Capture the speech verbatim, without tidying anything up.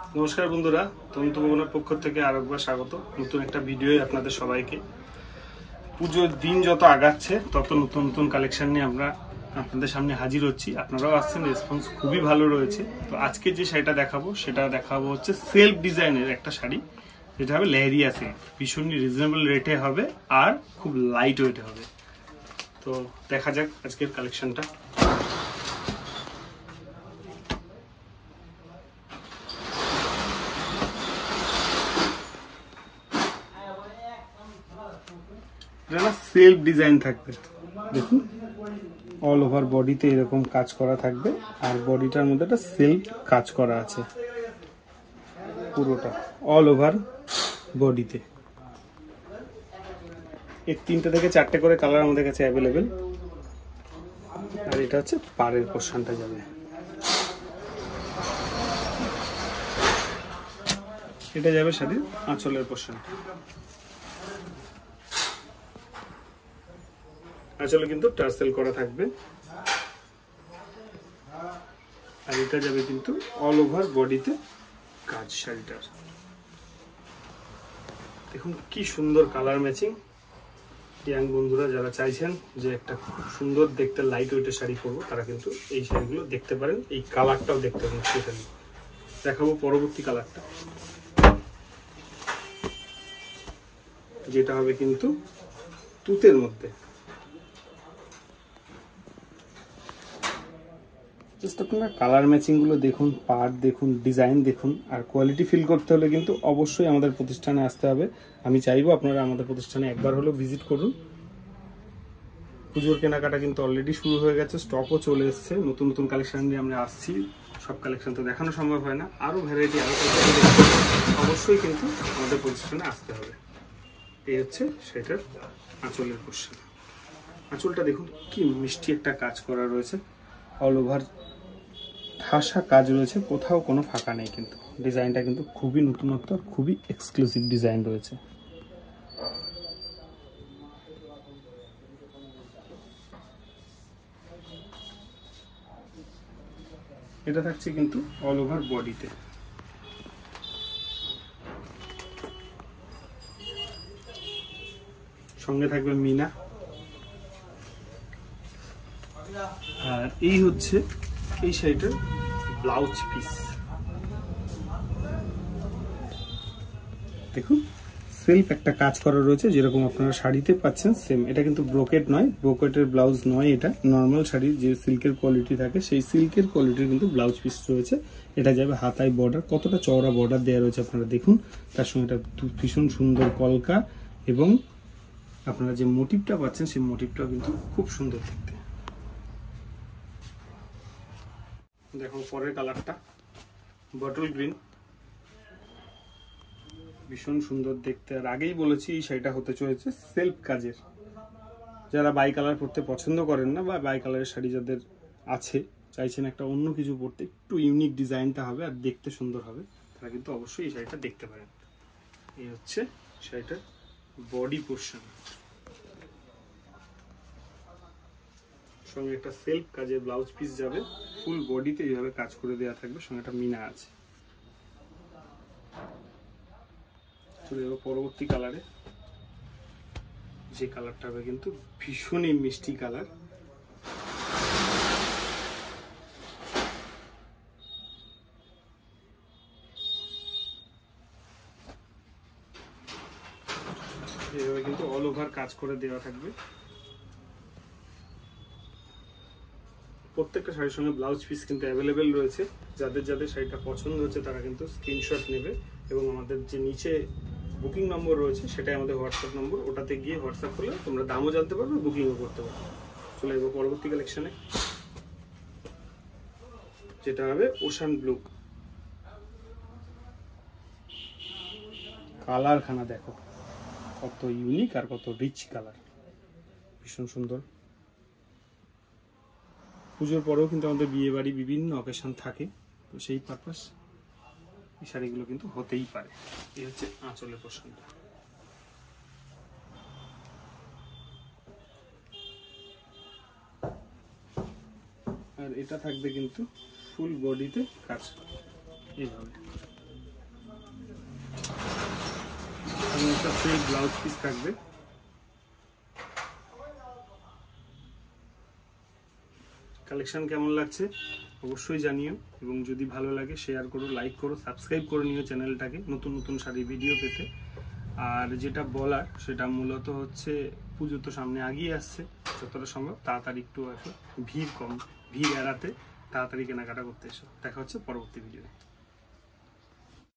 নমস্কার বন্ধুরা, তন্তু ভবনের পক্ষ থেকে আরেকবার স্বাগত নতুন একটা ভিডিওয়ে আপনাদের সবাইকে। পুজোর দিন যত আগাচ্ছে তত নতুন নতুন কালেকশন নিয়ে আমরা আপনাদের সামনে হাজির হচ্ছি। আপনারাও আসছেন, রেসপন্স খুবই ভালো রয়েছে। তো আজকে যে শাড়িটা দেখাবো সেটা দেখাবো হচ্ছে সেলফ ডিজাইনের একটা শাড়ি, যেটা হবে লেহেরিয়া সিল্ক। ভীষণই রিজনেবল রেটে হবে আর খুব লাইট ওয়েটে হবে। তো দেখা যাক আজকের কালেকশনটা। এটা সেলফ ডিজাইন থাকবে, দেখুন অল ওভার বডিতে এরকম কাজ করা থাকবে আর বডিটার মধ্যে একটা সেলফ কাজ করা আছে পুরোটা অল ওভার বডিতে। এর তিনটে থেকে চারটে করে কালার আমাদের কাছে অ্যাভেলেবেল। আর এটা হচ্ছে পাড়ের পোর্শনটা যাবে, এটা যাবে শাড়ির আঁচলের পোর্শন। আঁচলে কিন্তু টার্সেল করা থাকবে আর এটা যাবে কিন্তু অল ওভার বডিতে কাজ শাড়িটার। দেখুন কি সুন্দর কালার ম্যাচিং। ইয়াং বন্ধুরা যারা চাইছেন যে একটা সুন্দর দেখতে লাইট ওয়েটের শাড়ি পরবো, তারা কিন্তু এই শাড়িগুলো দেখতে পারেন। এই কালারটাও দেখতে পারেন। স্পেশালি দেখাবো পরবর্তী কালারটা, যেটা হবে কিন্তু তুতের মধ্যে। জাস্ট আপনারা কালার ম্যাচিং গুলো দেখুন, পার্ট দেখুন, ডিজাইন দেখুন। আর কোয়ালিটি ফিল করতে হলে কিন্তু অবশ্যই আমাদের প্রতিষ্ঠানে আসতে হবে। আমি চাইবো আপনারা আমাদের প্রতিষ্ঠানে একবার হলেও ভিজিট করুন। পুজোর কেনাকাটা কিন্তু অলরেডি শুরু হয়ে গেছে, স্টকও চলে এসছে। নতুন নতুন কালেকশন নিয়ে আমরা আসছি। সব কালেকশন তো দেখানো সম্ভব হয় না, আরও ভ্যারাইটি আরও অবশ্যই কিন্তু আমাদের প্রতিষ্ঠানে আসতে হবে। এই হচ্ছে সেটার আঁচলের পোর্শন। আঁচলটা দেখুন কি মিষ্টি একটা কাজ করা রয়েছে, অল ওভার ঠাসা কাজ রয়েছে, কোথাও কোনো ফাঁকা নেই। কিন্তু ডিজাইনটা কিন্তু খুবই নতুনত্ব, খুবই এক্সক্লুসিভ ডিজাইন রয়েছে। এটা থাকছে কিন্তু অল ওভার বডিতে। সঙ্গে থাকবে মিনা। আর এই হচ্ছে এই শাড়িটার ব্লাউজ পিস। দেখুন সেলফ একটা কাজ করা রয়েছে, যেরকম আপনারা শাড়িতে পাচ্ছেন সেম। এটা কিন্তু ব্রোকেট নয়, ব্রোকেটের ব্লাউজ নয়, এটা নর্মাল শাড়ির যে সিল্কের কোয়ালিটি থাকে সেই সিল্কের কোয়ালিটির কিন্তু ব্লাউজ পিস রয়েছে। এটা যাবে হাতায় বর্ডার, কতটা চওড়া বর্ডার দেওয়া রয়েছে আপনারা দেখুন। তার সঙ্গে এটা ভীষণ সুন্দর কলকা এবং আপনারা যে মোটিভটা পাচ্ছেন সেই মোটিভটাও কিন্তু খুব সুন্দর দেখতে। দেখো পরের কালারটা বটল গ্রিন, ভীষণ সুন্দর দেখতে। আর আগেই বলেছি এই শাড়িটা হতে চলেছে সেলফ কাজের। যারা বাই কালার পরতে পছন্দ করেন না, বা বাই কালারের শাড়ি যাদের আছে, চাইছেন একটা অন্য কিছু পরতে, একটু ইউনিক ডিজাইনটা হবে আর দেখতে সুন্দর হবে, তারা কিন্তু অবশ্যই এই শাড়িটা দেখতে পারেন। এই হচ্ছে শাড়িটার বডি পোর্শন, সঙ্গে একটা সেলফ কাজের ব্লাউজ পিস যাবে। ফুল বডিতে এইভাবে কাজ করে দেওয়া থাকবে, সঙ্গে একটা মিনা আছে। চলে যাবো পরবর্তী কালারে, যে কালারটা হবে কিন্তু ভীষণই মিষ্টি কালার। এইভাবে কিন্তু অল ওভার কাজ করে দেওয়া থাকবে। প্রত্যেকটা শাড়ির সঙ্গে ব্লাউজ পিস কিন্তু অ্যাভেলেবেল রয়েছে। যাদের যাদের শাড়িটা পছন্দ হচ্ছে তারা কিন্তু স্ক্রিনশট নেবে এবং আমাদের যে নিচে বুকিং নম্বর রয়েছে সেটাই আমাদের হোয়াটসঅ্যাপ নম্বর, ওটাতে গিয়ে হোয়াটসঅ্যাপ করলে তোমরা দামও জানতে পারবে, বুকিংও করতে পারবে। চলে যাবো পরবর্তী কালেকশনে, যেটা হবে ওশান ব্লু। কালারখানা দেখো কত ইউনিক আর কত রিচ কালার, ভীষণ সুন্দর। পুজোর পরেও কিন্তু আমাদের বিয়ে বাড়ি বিভিন্ন অকেশন থাকে, তো সেই পারপাস এই শাড়িগুলো কিন্তু হতেই পারে। এই হচ্ছে আঁচলের পোর্শনটা। আর এটা থাকবে কিন্তু ফুল বডিতে কাজ এইভাবে। কন্ট্রাস্টে ব্লাউজ পিস থাকবে। কালেকশন কেমন লাগছে অবশ্যই জানিও, এবং যদি ভালো লাগে শেয়ার করো, লাইক করো, সাবস্ক্রাইব করে নিও চ্যানেলটাকে নতুন নতুন শাড়ি ভিডিও পেতে। আর যেটা বলার সেটা মূলত হচ্ছে পুজো তো সামনে আগিয়ে আসছে, যতটা সম্ভব তাড়াতাড়ি একটু আসো, ভিড় কম, ভিড় এড়াতে তাড়াতাড়ি কেনাকাটা করতে এসো। দেখা হচ্ছে পরবর্তী ভিডিও।